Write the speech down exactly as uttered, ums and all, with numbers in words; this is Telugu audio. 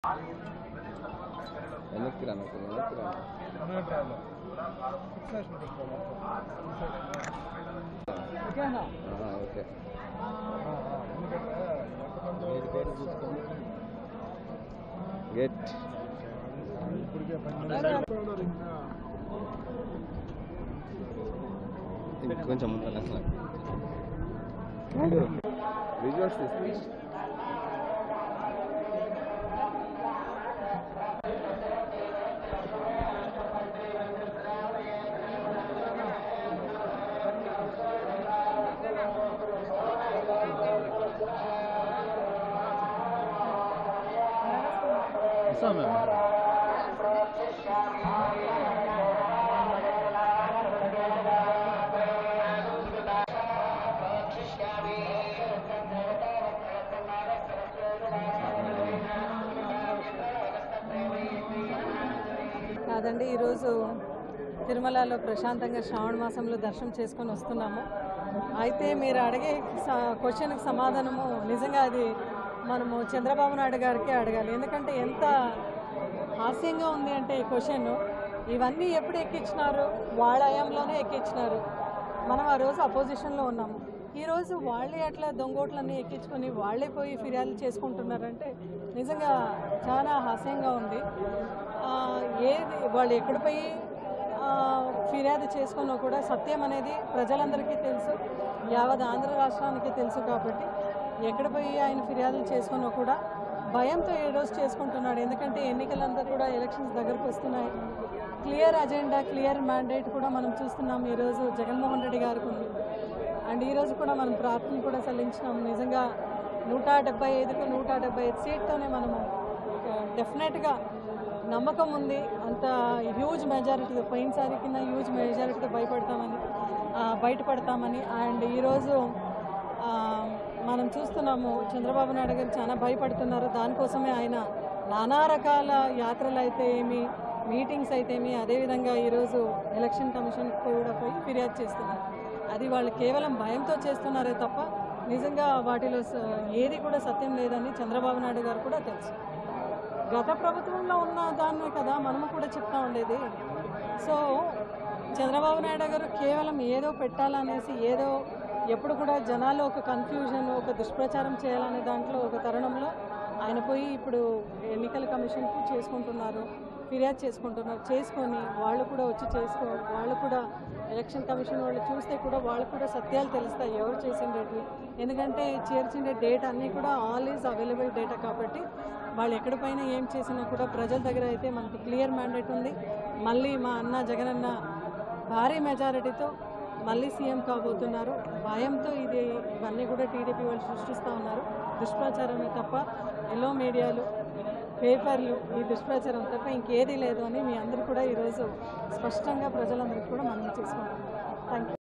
వెనక్కి రాను వెనక్కి రాను ఓకే గెట్ కొంచెం ముందు అసలు విజువల్స్ తీసుకుని Самое. కాదండి ఈరోజు తిరుమలలో ప్రశాంతంగా శ్రావణ మాసంలో దర్శనం చేసుకొని వస్తున్నాము. అయితే మీరు అడిగే క్వశ్చన్కి సమాధానము నిజంగా అది మనము చంద్రబాబు నాయుడు గారికి అడగాలి. ఎందుకంటే ఎంత హాస్యంగా ఉంది అంటే ఈ క్వశ్చన్, ఇవన్నీ ఎప్పుడు ఎక్కించినారు? వాళ్ళ హయాంలోనే ఎక్కించినారు. మనం ఆ రోజు అపోజిషన్లో ఉన్నాము. ఈరోజు వాళ్ళే అట్లా దొంగోట్లన్నీ ఎక్కించుకొని వాళ్ళే పోయి ఫిర్యాదులు చేసుకుంటున్నారంటే నిజంగా చాలా హాస్యంగా ఉంది. ఏది వాళ్ళు ఎక్కడ పోయి ఫిర్యాదు చేసుకున్నా కూడా సత్యం అనేది ప్రజలందరికీ తెలుసు, యావత్ ఆంధ్ర రాష్ట్రానికి తెలుసు. కాబట్టి ఎక్కడ పోయి ఆయన ఫిర్యాదులు చేసుకున్నా కూడా భయంతో ఏ రోజు చేసుకుంటున్నాడు. ఎందుకంటే ఎన్నికలంతా కూడా ఎలక్షన్స్ దగ్గరకు వస్తున్నాయి. క్లియర్ అజెండా, క్లియర్ మ్యాండేట్ కూడా మనం చూస్తున్నాం ఈరోజు జగన్మోహన్ రెడ్డి గారికి ఉంది. అండ్ ఈరోజు కూడా మనం ప్రార్థన కూడా చెల్లించినాం. నిజంగా నూట డెబ్బై ఐదుకు నూట డెబ్బై ఐదు సీట్తోనే మనము డెఫినెట్గా నమ్మకం ఉంది. అంత హ్యూజ్ మెజారిటీతో, పోయినసారి కింద హ్యూజ్ మెజారిటీతో భయపడతామని బయటపడతామని అండ్ ఈరోజు మనం చూస్తున్నాము చంద్రబాబు నాయుడు గారు చాలా భయపడుతున్నారు. దానికోసమే ఆయన నానా రకాల యాత్రలు అయితే ఏమి, మీటింగ్స్ అయితే ఏమి, అదేవిధంగా ఈరోజు ఎలక్షన్ కమిషన్కి కూడా పోయి ఫిర్యాదు చేస్తున్నారు. అది వాళ్ళు కేవలం భయంతో చేస్తున్నారే తప్ప నిజంగా వాటిలో ఏది కూడా సత్యం లేదని చంద్రబాబు నాయుడు గారు కూడా తెలుసు. గత ప్రభుత్వంలో ఉన్న దాన్ని కదా మనము కూడా చెప్తా ఉండేది. సో చంద్రబాబు నాయుడు గారు కేవలం ఏదో పెట్టాలనేసి, ఏదో ఎప్పుడు కూడా జనాల్లో ఒక కన్ఫ్యూజన్, ఒక దుష్ప్రచారం చేయాలనే దాంట్లో ఒక తరుణంలో ఆయన పోయి ఇప్పుడు ఎన్నికల కమిషన్కి చేసుకుంటున్నారు, ఫిర్యాదు చేసుకుంటున్నారు. చేసుకొని వాళ్ళు కూడా వచ్చి చేసుకో వాళ్ళు కూడా ఎలక్షన్ కమిషన్ వాళ్ళు చూస్తే కూడా వాళ్ళు కూడా సత్యాలు తెలుస్తాయి ఎవరు చేసిండేటి. ఎందుకంటే చేర్చిండే డేటా అన్నీ కూడా ఆల్ ఈజ్ అవైలబుల్ డేటా కాబట్టి వాళ్ళు ఎక్కడిపైన ఏం చేసినా కూడా ప్రజల దగ్గర అయితే మనకు క్లియర్ మ్యాండేట్ ఉంది. మళ్ళీ మా అన్న జగనన్న భారీ మెజారిటీతో మళ్ళీ సీఎం కాబోతున్నారు. భయంతో ఇది ఇవన్నీ కూడా టీడీపీ వాళ్ళు సృష్టిస్తూ ఉన్నారు. దుష్ప్రచారమే తప్ప ఎల్లో మీడియాలు, పేపర్లు ఈ దుష్ప్రచారం తప్ప ఇంకేదీ లేదు అని మీ అందరూ కూడా ఈరోజు స్పష్టంగా ప్రజలందరికీ కూడా మనం చేసుకుంటున్నాం. Thank you.